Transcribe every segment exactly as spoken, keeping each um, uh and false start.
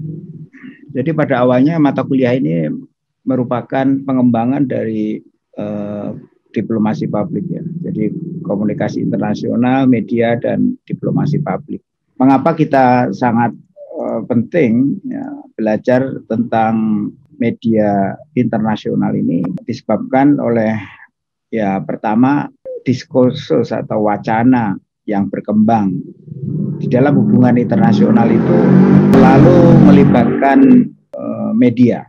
Jadi pada awalnya mata kuliah ini merupakan pengembangan dari eh, diplomasi publik ya. Jadi komunikasi internasional, media dan diplomasi publik. Mengapa kita sangat uh, penting ya, belajar tentang media internasional ini disebabkan oleh ya pertama diskursus atau wacana yang berkembang di dalam hubungan internasional itu selalu melibatkan uh, media.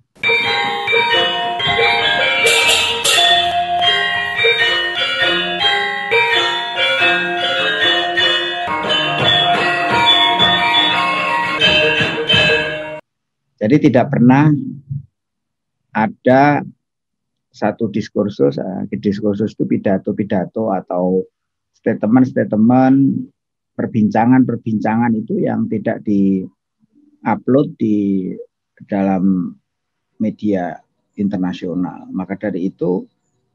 Jadi tidak pernah ada satu diskursus, diskursus itu pidato-pidato atau statement-statement, perbincangan-perbincangan itu yang tidak di-upload di dalam media internasional. Maka dari itu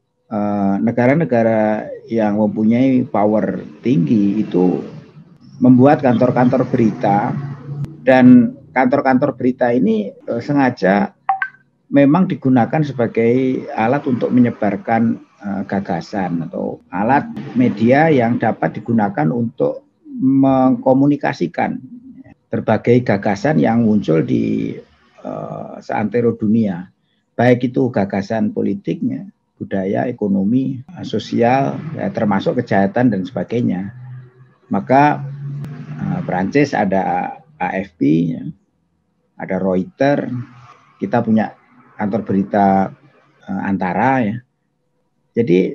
negara-negara yang mempunyai power tinggi itu membuat kantor-kantor berita, dan kantor-kantor berita ini eh, sengaja memang digunakan sebagai alat untuk menyebarkan uh, gagasan atau alat media yang dapat digunakan untuk mengkomunikasikan berbagai gagasan yang muncul di uh, seantero dunia, baik itu gagasan politiknya, budaya, ekonomi, sosial, ya, termasuk kejahatan dan sebagainya. Maka uh, Prancis ada A F P, ya, ada Reuters, kita punya kantor berita uh, Antara ya. Jadi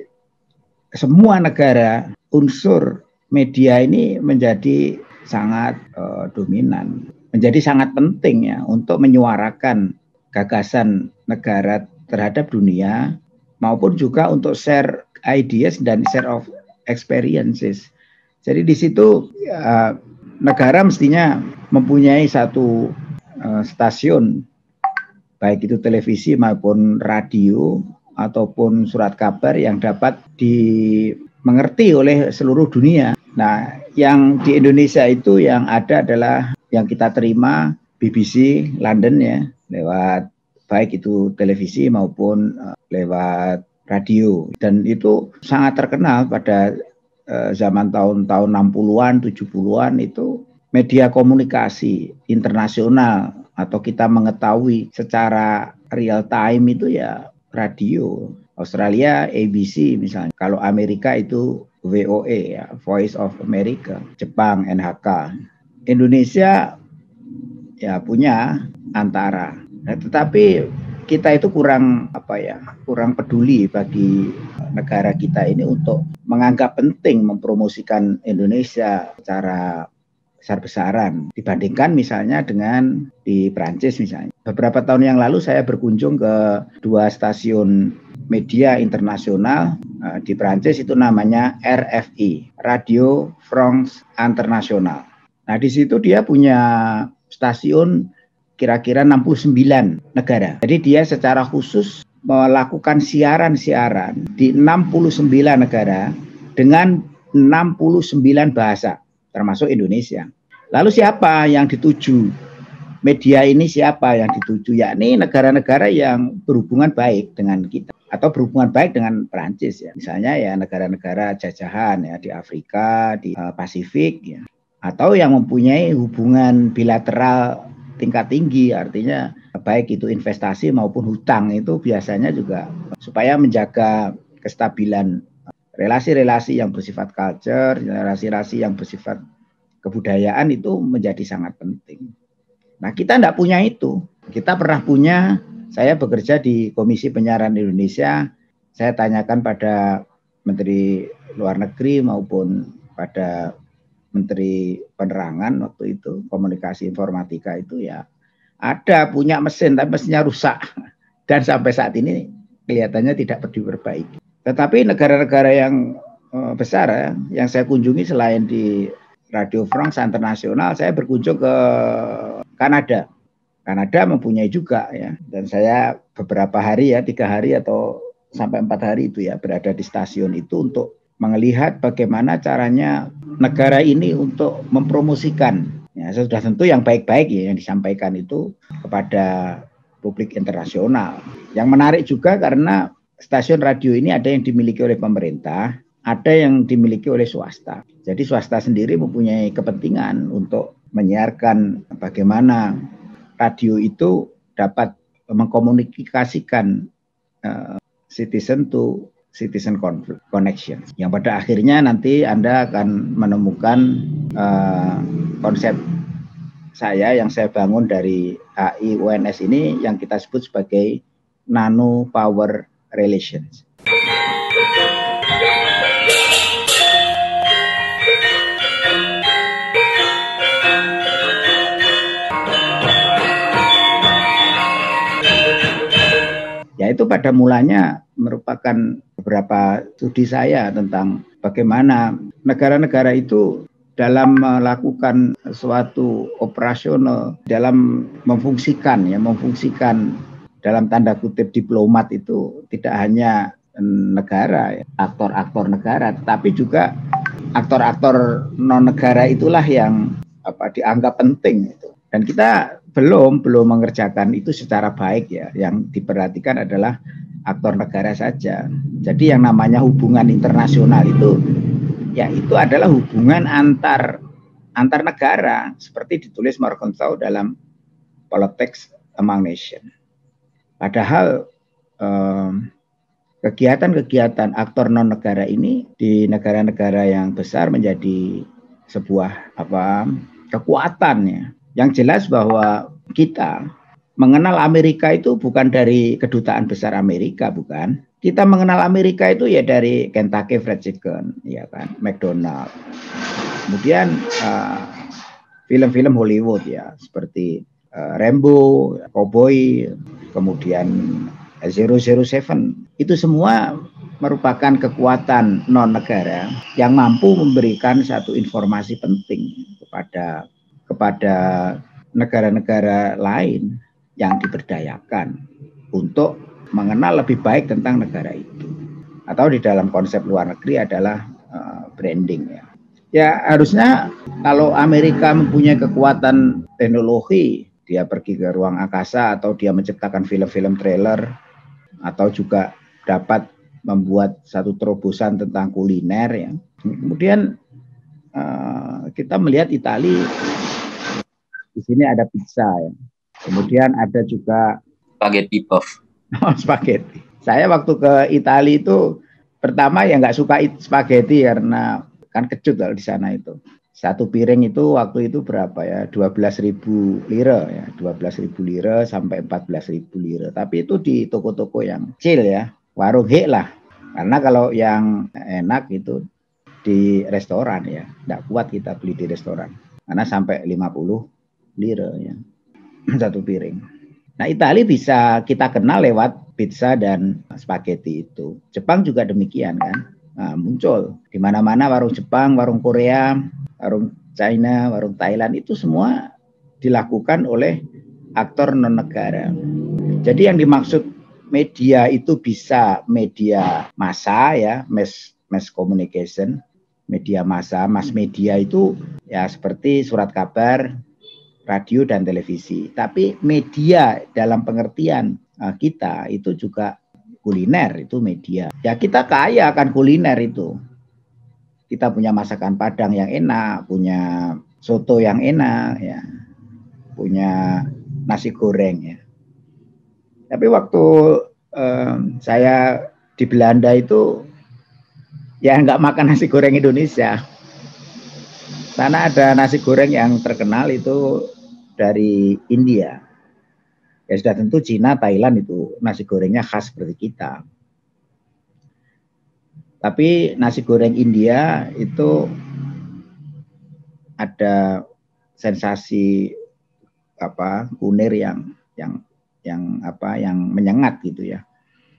semua negara unsur media ini menjadi sangat uh, dominan, menjadi sangat penting ya untuk menyuarakan gagasan negara terhadap dunia maupun juga untuk share ideas dan share of experiences. Jadi di situ uh, negara mestinya mempunyai satu uh, stasiun, baik itu televisi maupun radio ataupun surat kabar yang dapat dimengerti oleh seluruh dunia. Nah, yang di Indonesia itu yang ada adalah yang kita terima B B C London ya, lewat baik itu televisi maupun uh, lewat radio. Dan itu sangat terkenal pada uh, zaman tahun-tahun enam puluhan, tujuh puluhan itu media komunikasi internasional atau kita mengetahui secara real time itu ya radio. Australia A B C misalnya, kalau Amerika itu V O A ya, Voice of America, Jepang N H K. Indonesia ya punya Antara. Nah, tetapi kita itu kurang apa ya, kurang peduli bagi negara kita ini untuk menganggap penting mempromosikan Indonesia secara besar-besaran dibandingkan misalnya dengan di Prancis misalnya. Beberapa tahun yang lalu saya berkunjung ke dua stasiun media internasional uh, di Prancis, itu namanya R F I, Radio France International. Nah, di situ dia punya stasiun kira-kira enam puluh sembilan negara. Jadi dia secara khusus melakukan siaran-siaran di enam puluh sembilan negara dengan enam puluh sembilan bahasa, termasuk Indonesia. Lalu siapa yang dituju? Media ini siapa yang dituju? Yakni negara-negara yang berhubungan baik dengan kita atau berhubungan baik dengan Prancis ya. Misalnya ya negara-negara jajahan ya di Afrika, di uh, Pasifik ya. Atau yang mempunyai hubungan bilateral tingkat tinggi, artinya baik itu investasi maupun hutang, itu biasanya juga supaya menjaga kestabilan relasi-relasi yang bersifat culture, relasi-relasi yang bersifat kebudayaan itu menjadi sangat penting. Nah, kita tidak punya itu. Kita pernah punya, saya bekerja di Komisi Penyiaran Indonesia, saya tanyakan pada Menteri Luar Negeri maupun pada Menteri Penerangan waktu itu, komunikasi informatika itu ya, ada punya mesin, tapi mesinnya rusak. Dan sampai saat ini kelihatannya tidak diperbaiki. Tetapi negara-negara yang uh, besar ya, yang saya kunjungi selain di Radio France International, saya berkunjung ke Kanada. Kanada mempunyai juga ya, dan saya beberapa hari ya, tiga hari atau sampai empat hari itu ya berada di stasiun itu untuk melihat bagaimana caranya negara ini untuk mempromosikan Ya, sudah tentu yang baik-baik ya yang disampaikan itu kepada publik internasional. Yang menarik juga karena stasiun radio ini ada yang dimiliki oleh pemerintah, ada yang dimiliki oleh swasta. Jadi swasta sendiri mempunyai kepentingan untuk menyiarkan bagaimana radio itu dapat mengkomunikasikan uh, citizen to citizen connection. Yang pada akhirnya nanti Anda akan menemukan uh, konsep saya yang saya bangun dari H I U N S ini yang kita sebut sebagai nano power relations. Ya itu pada mulanya merupakan beberapa studi saya tentang bagaimana negara-negara itu dalam melakukan suatu operasional, dalam memfungsikan ya memfungsikan dalam tanda kutip diplomat itu tidak hanya negara, ya, aktor-aktor negara, tetapi juga aktor-aktor non negara itulah yang apa dianggap penting itu. Dan kita belum belum mengerjakan itu secara baik ya. Yang diperhatikan adalah aktor negara saja. Jadi yang namanya hubungan internasional itu ya itu adalah hubungan antar antar negara seperti ditulis Morgenthau dalam Politics Among Nations. Padahal kegiatan-kegiatan aktor non negara ini di negara-negara yang besar menjadi sebuah apa kekuatan ya. Yang jelas bahwa kita mengenal Amerika itu bukan dari kedutaan besar Amerika, bukan. Kita mengenal Amerika itu ya dari Kentucky Fried Chicken, ya kan, McDonald. Kemudian film-film uh, Hollywood ya, seperti uh, Rambo, Cowboy, kemudian zero zero seven. Itu semua merupakan kekuatan non negara yang mampu memberikan satu informasi penting kepada kepada negara-negara lain yang diberdayakan untuk mengenal lebih baik tentang negara itu. Atau di dalam konsep luar negeri adalah uh, branding ya. Ya harusnya kalau Amerika mempunyai kekuatan teknologi, dia pergi ke ruang angkasa atau dia menciptakan film-film trailer atau juga dapat membuat satu terobosan tentang kuliner ya. Kemudian uh, kita melihat Italia. Di sini ada pizza ya. Kemudian ada juga spaghetti puff. Oh, spaghetti. Saya waktu ke Italia itu pertama ya nggak suka spaghetti karena kan kecut kalau di sana itu. Satu piring itu waktu itu berapa ya? dua belas ribu lira ya. dua belas ribu lira sampai empat belas ribu lira. Tapi itu di toko-toko yang kecil ya. Warung hek lah. Karena kalau yang enak itu di restoran ya. Nggak kuat kita beli di restoran. Karena sampai lima puluh lira ya satu piring. Nah Italia bisa kita kenal lewat pizza dan spaghetti itu. Jepang juga demikian kan. Nah, muncul di mana-mana warung Jepang, warung Korea, warung China, warung Thailand itu semua dilakukan oleh aktor non negara. Jadi yang dimaksud media itu bisa media massa ya, mass mass communication, media massa, mass media itu ya seperti surat kabar, radio dan televisi. Tapi media dalam pengertian uh, kita itu juga kuliner, itu media. Ya kita kaya akan kuliner itu. Kita punya masakan Padang yang enak, punya soto yang enak, ya, punya nasi goreng ya. Tapi waktu um, saya di Belanda itu ya nggak makan nasi goreng Indonesia. Karena ada nasi goreng yang terkenal itu dari India. Ya sudah tentu Cina, Thailand itu nasi gorengnya khas seperti kita. Tapi nasi goreng India itu ada sensasi apa kunir yang yang yang apa yang menyengat gitu ya.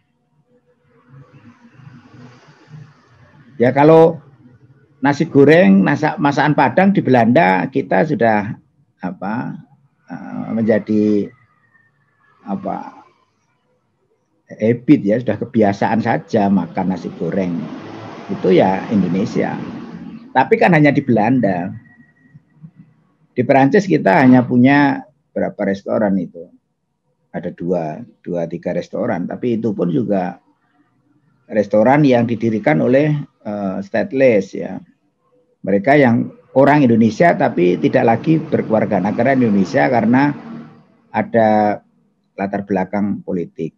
Ya kalau nasi goreng masak masakan Padang di Belanda kita sudah apa uh, menjadi apa habit ya, sudah kebiasaan saja makan nasi goreng itu ya Indonesia. Tapi kan hanya di Belanda. Di Perancis kita hanya punya berapa restoran itu? Ada dua, dua tiga restoran. Tapi itu pun juga restoran yang didirikan oleh uh, stateless ya. Mereka yang orang Indonesia tapi tidak lagi berkeluarga negaraan Indonesia karena ada latar belakang politik.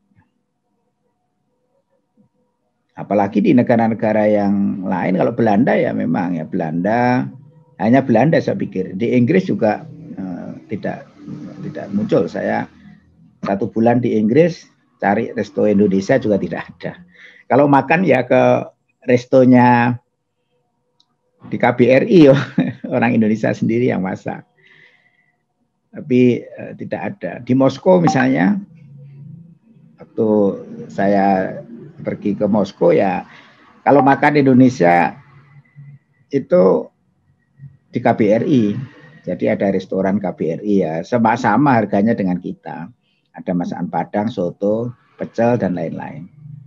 Apalagi di negara-negara yang lain, kalau Belanda ya memang ya Belanda, hanya Belanda saya pikir. Di Inggris juga uh, tidak tidak muncul. Saya satu bulan di Inggris cari resto Indonesia juga tidak ada. Kalau makan ya ke restonya di K B R I, orang Indonesia sendiri yang masak. Tapi uh, tidak ada. Di Moskow misalnya, waktu saya pergi ke Moskow ya, kalau makan Indonesia itu di K B R I. Jadi ada restoran K B R I ya, sama-sama harganya dengan kita. Ada masakan Padang, soto, pecel dan lain-lain.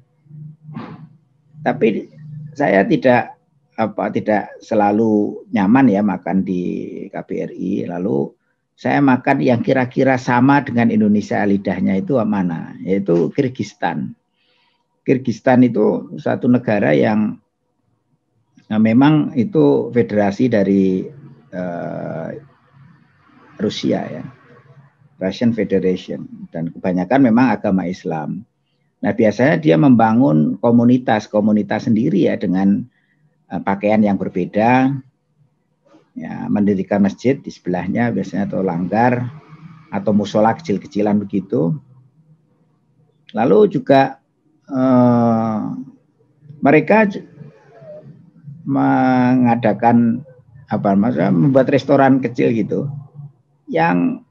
Tapi saya tidak apa tidak selalu nyaman ya makan di K B R I. Lalu saya makan yang kira-kira sama dengan Indonesia lidahnya itu mana? Yaitu Kirgistan. Kirgistan itu satu negara yang nah, memang itu federasi dari uh, Rusia ya, Russian Federation, dan kebanyakan memang agama Islam. Nah biasanya dia membangun komunitas-komunitas sendiri ya dengan uh, pakaian yang berbeda, ya, mendirikan masjid di sebelahnya biasanya atau langgar atau musola kecil-kecilan begitu. Lalu juga uh, mereka mengadakan apa maksudnya membuat restoran kecil gitu yang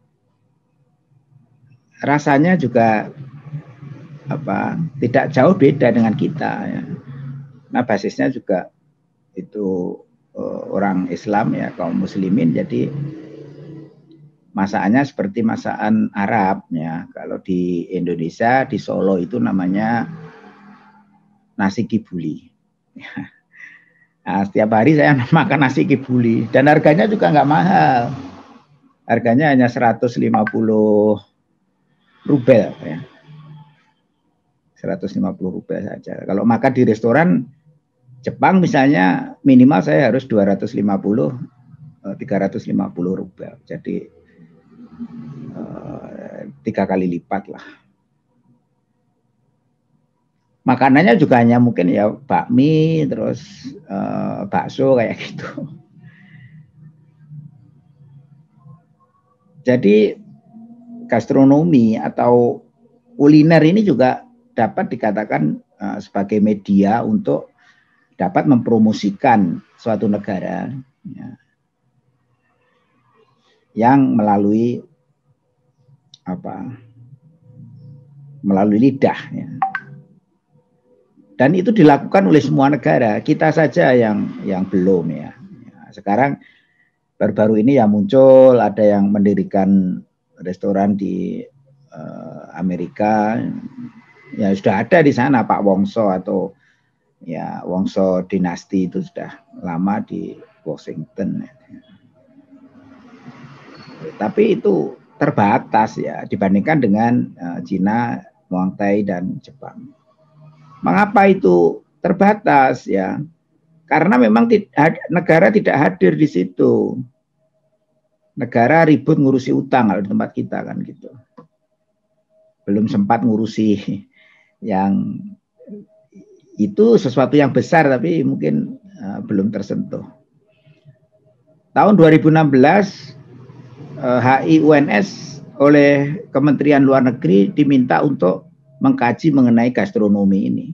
rasanya juga apa tidak jauh beda dengan kita ya. Nah basisnya juga itu uh, orang Islam ya, kaum muslimin, jadi masakannya seperti masakan Arab ya. Kalau di Indonesia di Solo itu namanya nasi kibuli ya. Nah, setiap hari saya makan nasi kibuli dan harganya juga nggak mahal. Harganya hanya seratus lima puluh rubel ya. seratus lima puluh rubel saja. Kalau makan di restoran Jepang misalnya minimal saya harus dua ratus lima puluh tiga ratus lima puluh rubel. Jadi uh, tiga kali lipat lah. Makanannya juga hanya mungkin ya bakmi, terus uh, bakso kayak gitu. Jadi gastronomi atau kuliner ini juga dapat dikatakan uh, sebagai media untuk dapat mempromosikan suatu negara ya, yang melalui apa? Melalui lidah ya. Dan itu dilakukan oleh semua negara. Kita saja yang yang belum ya. Sekarang baru-baru ini yang muncul ada yang mendirikan restoran di uh, Amerika. Ya sudah ada di sana Pak Wongso atau ya Wongso dinasti itu sudah lama di Washington. Tapi itu terbatas ya dibandingkan dengan uh, Cina, Muangthai dan Jepang. Mengapa itu terbatas ya? Karena memang negara tidak hadir di situ. Negara ribut ngurusi utang kalau di tempat kita kan gitu. Belum sempat ngurusi yang itu sesuatu yang besar tapi mungkin uh, belum tersentuh. Tahun dua ribu enam belas uh, H I U N S oleh Kementerian Luar Negeri diminta untuk mengkaji mengenai gastronomi ini.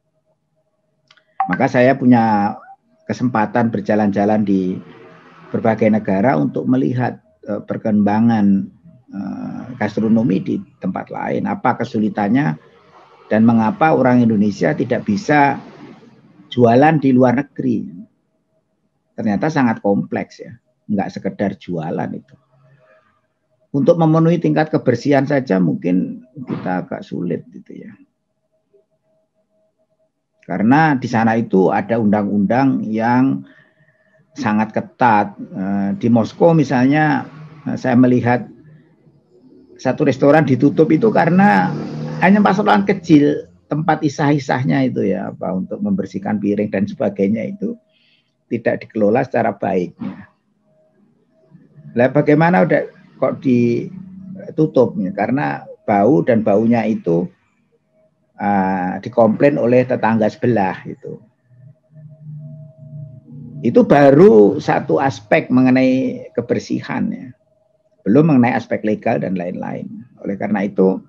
Maka saya punya kesempatan berjalan-jalan di berbagai negara untuk melihat uh, perkembangan uh, gastronomi di tempat lain. Apa kesulitannya dan mengapa orang Indonesia tidak bisa jualan di luar negeri. Ternyata sangat kompleks ya. Enggak sekedar jualan itu. Untuk memenuhi tingkat kebersihan saja mungkin kita agak sulit gitu ya. Karena di sana itu ada undang-undang yang sangat ketat. Di Moskow misalnya saya melihat satu restoran ditutup itu karena hanya persoalan kecil, tempat isah-isahnya itu ya, apa untuk membersihkan piring dan sebagainya itu tidak dikelola secara baik. Lah bagaimana udah kok ditutup ya? Karena bau, dan baunya itu uh, dikomplain oleh tetangga sebelah itu. Itu baru satu aspek mengenai kebersihan ya. Belum mengenai aspek legal dan lain-lain. Oleh karena itu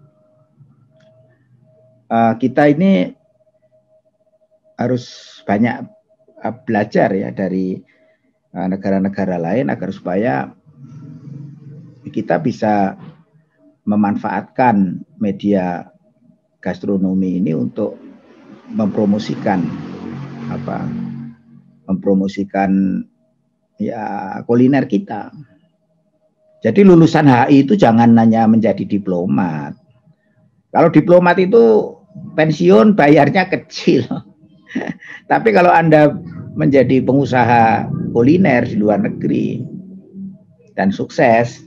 uh, kita ini harus banyak uh, belajar ya dari negara-negara uh, lain agar supaya kita bisa memanfaatkan media gastronomi ini untuk mempromosikan apa mempromosikan ya kuliner kita. Jadi lulusan H I itu jangan hanya menjadi diplomat. Kalau diplomat itu pensiun bayarnya kecil. Tapi kalau Anda menjadi pengusaha kuliner di luar negeri dan sukses,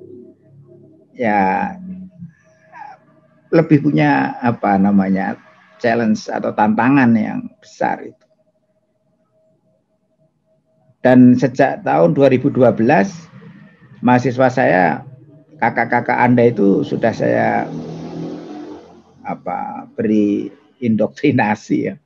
ya lebih punya apa namanya challenge atau tantangan yang besar itu. Dan sejak tahun dua ribu dua belas mahasiswa saya, kakak-kakak Anda itu sudah saya apa beri indoktrinasi ya,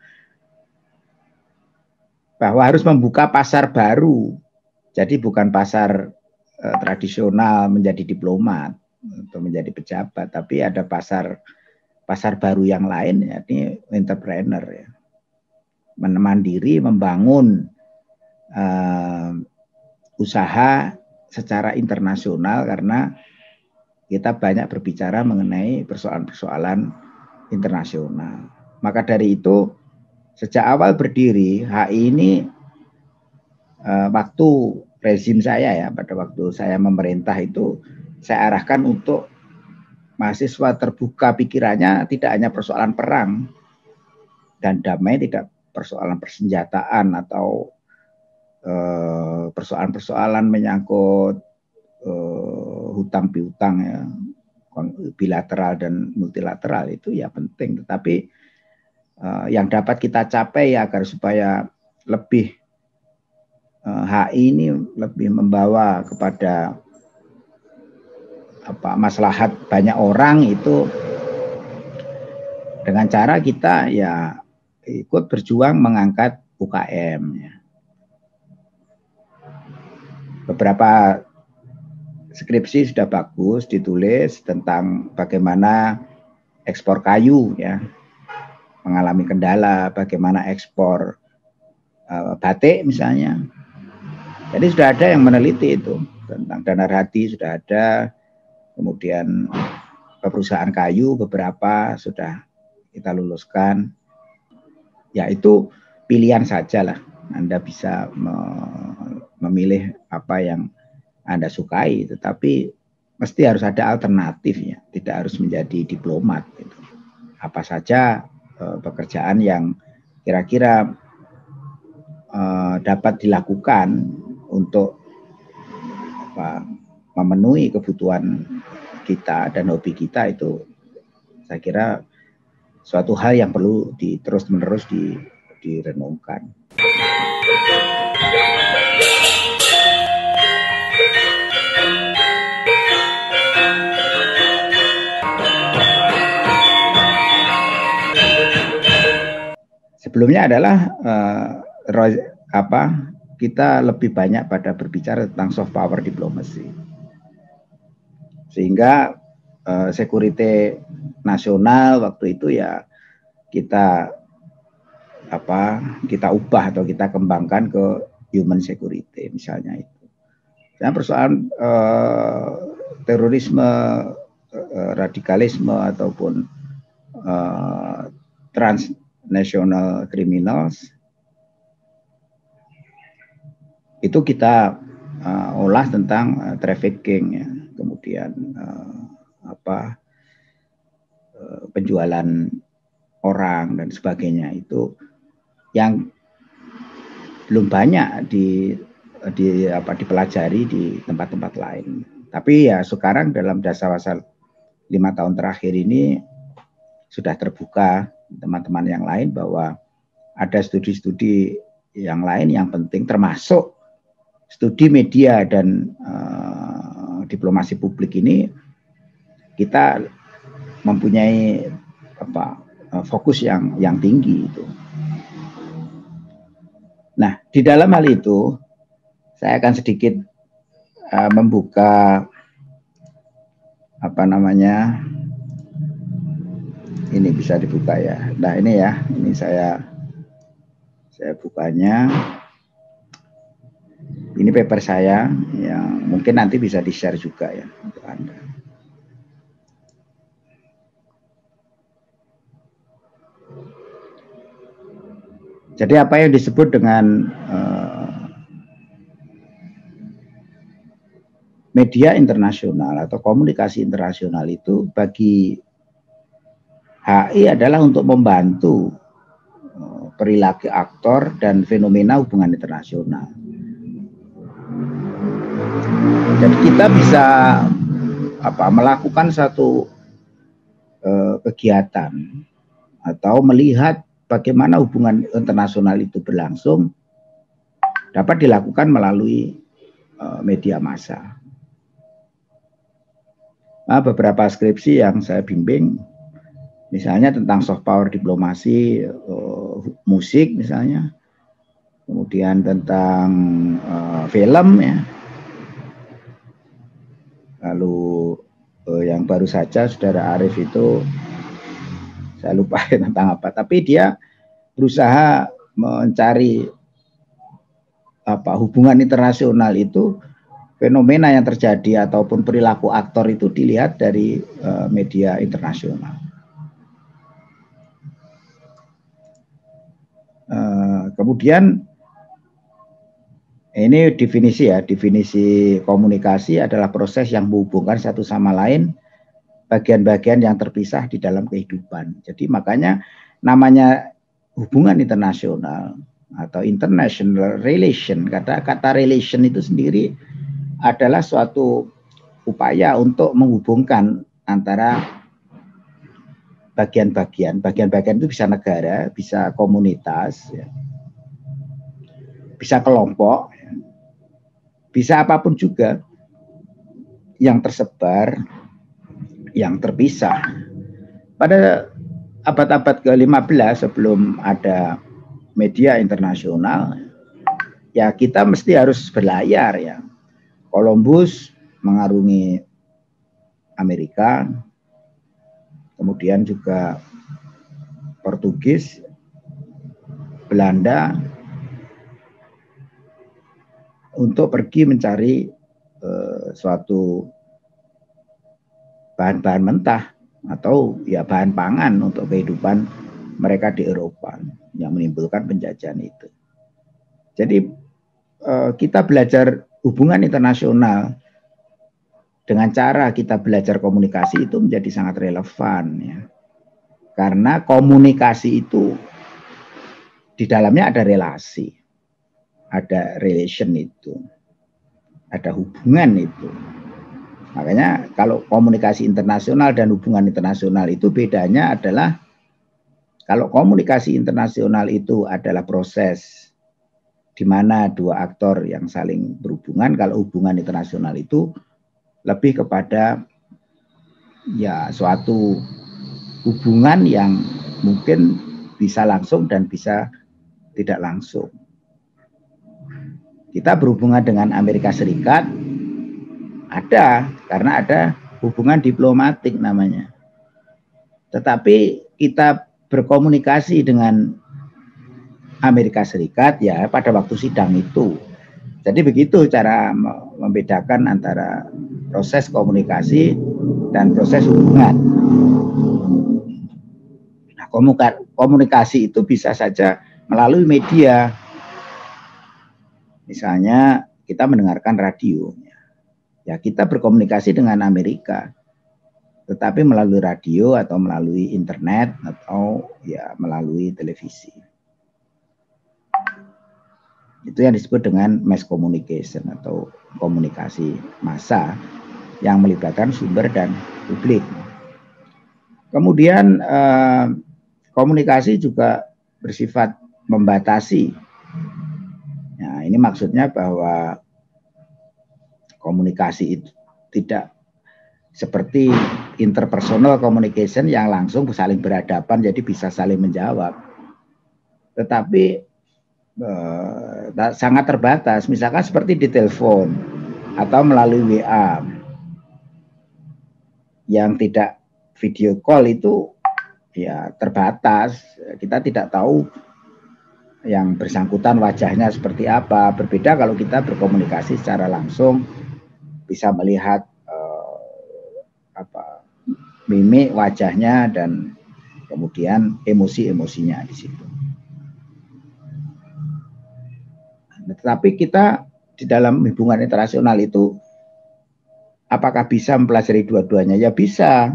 bahwa harus membuka pasar baru. Jadi bukan pasar eh, tradisional menjadi diplomat atau menjadi pejabat, tapi ada pasar pasar baru yang lain, yakni entrepreneur ya, mandiri membangun uh, usaha secara internasional, karena kita banyak berbicara mengenai persoalan-persoalan internasional. Maka dari itu sejak awal berdiri H I ini uh, waktu rezim saya ya, pada waktu saya memerintah itu saya arahkan untuk mahasiswa terbuka pikirannya, tidak hanya persoalan perang dan damai, tidak persoalan persenjataan atau persoalan-persoalan eh, menyangkut eh, hutang piutang ya, bilateral dan multilateral itu ya penting, tetapi eh, yang dapat kita capai ya, agar supaya lebih eh, H I ini lebih membawa kepada apa maslahat banyak orang, itu dengan cara kita ya ikut berjuang mengangkat U K M ya. Beberapa skripsi sudah bagus ditulis tentang bagaimana ekspor kayu ya mengalami kendala, bagaimana ekspor uh, batik misalnya. Jadi sudah ada yang meneliti itu tentang Danarhati, sudah ada. Kemudian perusahaan kayu beberapa sudah kita luluskan. Ya itu pilihan saja lah. Anda bisa memilih apa yang Anda sukai, tetapi mesti harus ada alternatifnya. Tidak harus menjadi diplomat. Gitu. Apa saja eh, pekerjaan yang kira-kira eh, dapat dilakukan untuk apa, memenuhi kebutuhan kita dan hobi kita, itu saya kira suatu hal yang perlu di, terus-menerus di, direnungkan. Sebelumnya adalah uh, apa kita lebih banyak pada berbicara tentang soft power diplomacy, sehingga uh, security nasional waktu itu ya kita apa kita ubah atau kita kembangkan ke human security misalnya itu. Dan persoalan uh, terorisme, uh, radikalisme ataupun uh, transnational criminals itu kita uh, olah tentang uh, trafficking ya, kemudian uh, apa uh, penjualan orang dan sebagainya, itu yang belum banyak di di apa dipelajari di tempat-tempat lain. Tapi ya sekarang dalam dasar-dasar lima tahun terakhir ini sudah terbuka teman-teman yang lain bahwa ada studi-studi yang lain yang penting, termasuk studi media dan uh, diplomasi publik ini kita mempunyai apa fokus yang yang tinggi itu. Nah, di dalam hal itu saya akan sedikit uh, membuka apa namanya, ini bisa dibuka ya. Nah ini ya, ini saya saya bukanya. Ini paper saya yang mungkin nanti bisa di-share juga ya untuk Anda. Jadi apa yang disebut dengan uh, media internasional atau komunikasi internasional itu bagi H I adalah untuk membantu uh, perilaku aktor dan fenomena hubungan internasional. Jadi kita bisa apa melakukan satu uh, kegiatan atau melihat bagaimana hubungan internasional itu berlangsung dapat dilakukan melalui uh, media massa. Nah, beberapa skripsi yang saya bimbing, misalnya tentang soft power diplomasi, uh, musik misalnya, kemudian tentang uh, film ya. Lalu uh, yang baru saja Saudara Arief itu saya lupa tentang apa, tapi dia berusaha mencari apa hubungan internasional itu, fenomena yang terjadi ataupun perilaku aktor itu dilihat dari uh, media internasional. Uh, kemudian ini definisi ya, definisi komunikasi adalah proses yang menghubungkan satu sama lain bagian-bagian yang terpisah di dalam kehidupan. Jadi makanya namanya hubungan internasional atau international relation, kata-kata relation itu sendiri adalah suatu upaya untuk menghubungkan antara bagian-bagian. Bagian-bagian itu bisa negara, bisa komunitas, ya, bisa kelompok, ya, bisa apapun juga yang tersebar, yang terpisah. Pada abad-abad ke lima belas sebelum ada media internasional, ya kita mesti harus berlayar ya. Columbus mengarungi Amerika, kemudian juga Portugis, Belanda untuk pergi mencari uh, suatu bahan-bahan mentah atau ya bahan pangan untuk kehidupan mereka di Eropa yang menimbulkan penjajahan itu. Jadi uh, kita belajar hubungan internasional dengan cara kita belajar komunikasi itu menjadi sangat relevan ya. Karena komunikasi itu di dalamnya ada relasi, ada relation itu, ada hubungan itu. Makanya kalau komunikasi internasional dan hubungan internasional itu bedanya adalah kalau komunikasi internasional itu adalah proses di mana dua aktor yang saling berhubungan, kalau hubungan internasional itu lebih kepada ya suatu hubungan yang mungkin bisa langsung dan bisa tidak langsung. Kita berhubungan dengan Amerika Serikat ada karena ada hubungan diplomatik namanya. Tetapi kita berkomunikasi dengan Amerika Serikat ya pada waktu sidang itu. Jadi begitu cara membedakan antara proses komunikasi dan proses hubungan. Nah, komunikasi itu bisa saja melalui media. Misalnya kita mendengarkan radio. Ya kita berkomunikasi dengan Amerika. Tetapi melalui radio atau melalui internet atau ya melalui televisi. Itu yang disebut dengan mass communication atau komunikasi massa yang melibatkan sumber dan publik. Kemudian eh, komunikasi juga bersifat membatasi. Nah, ini maksudnya bahwa komunikasi itu tidak seperti interpersonal communication yang langsung saling berhadapan, jadi bisa saling menjawab. Tetapi eh, sangat terbatas, misalkan seperti di telepon atau melalui W A yang tidak video call itu ya terbatas. Kita tidak tahu yang bersangkutan wajahnya seperti apa. Berbeda kalau kita berkomunikasi secara langsung, bisa melihat eh, apa mimik wajahnya dan kemudian emosi-emosinya di situ. Tetapi kita di dalam hubungan internasional itu apakah bisa mempelajari dua-duanya? Ya bisa.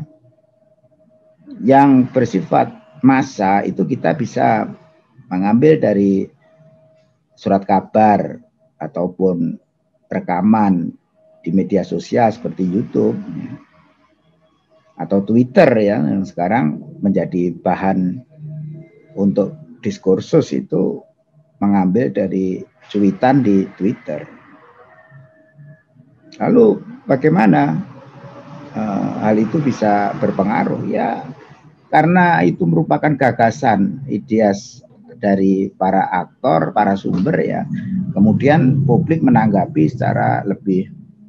Yang bersifat massa itu kita bisa mengambil dari surat kabar ataupun rekaman di media sosial seperti YouTube atau Twitter ya, yang sekarang menjadi bahan untuk diskursus, itu mengambil dari cuitan di Twitter. Lalu bagaimana uh, hal itu bisa berpengaruh? Ya karena itu merupakan gagasan, ideas dari para aktor, para sumber ya. Kemudian publik menanggapi secara lebih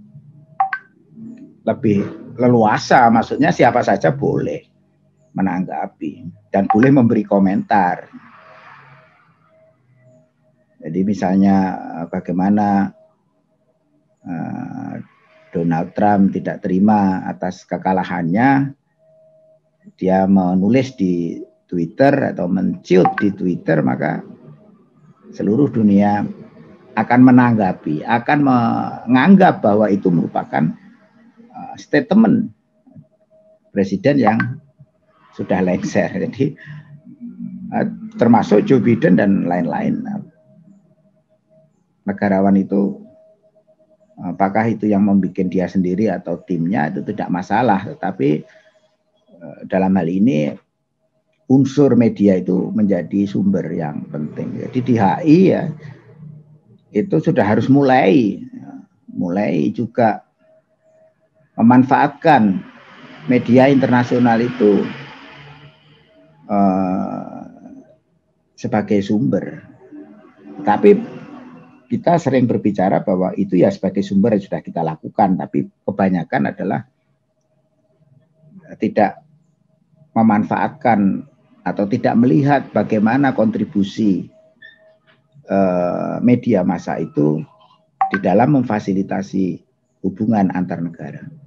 lebih leluasa, maksudnya siapa saja boleh menanggapi dan boleh memberi komentar. Jadi misalnya bagaimana uh, Donald Trump tidak terima atas kekalahannya, dia menulis di Twitter atau menciut di Twitter, maka seluruh dunia akan menanggapi, akan menganggap bahwa itu merupakan uh, statement presiden yang sudah lengser. Jadi uh, termasuk Joe Biden dan lain-lain. Negarawan itu, apakah itu yang membuat dia sendiri atau timnya, itu tidak masalah. Tetapi uh, dalam hal ini unsur media itu menjadi sumber yang penting. Jadi di H I ya itu sudah harus mulai mulai juga memanfaatkan media internasional itu uh, sebagai sumber. Tapi kita sering berbicara bahwa itu ya sebagai sumber yang sudah kita lakukan, tapi kebanyakan adalah tidak memanfaatkan atau tidak melihat bagaimana kontribusi eh, media massa itu di dalam memfasilitasi hubungan antar negara.